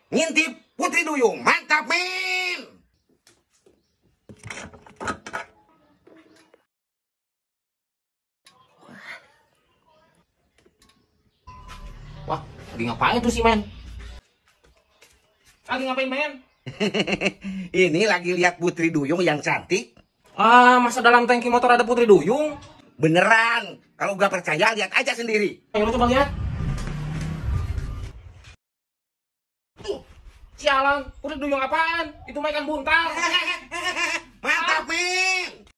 ngintip Putri Duyung. Mantap, men. Wah, lagi ngapain tuh si men? Lagi ngapain, men? Ini lagi lihat Putri Duyung yang cantik. Ah, masa dalam tangki motor ada Putri Duyung? Beneran. Kalau gak percaya, lihat aja sendiri. Ayo lu coba lihat. Sialan, Putri Duyung apaan? Itu mah ikan buntal. Mantap, men.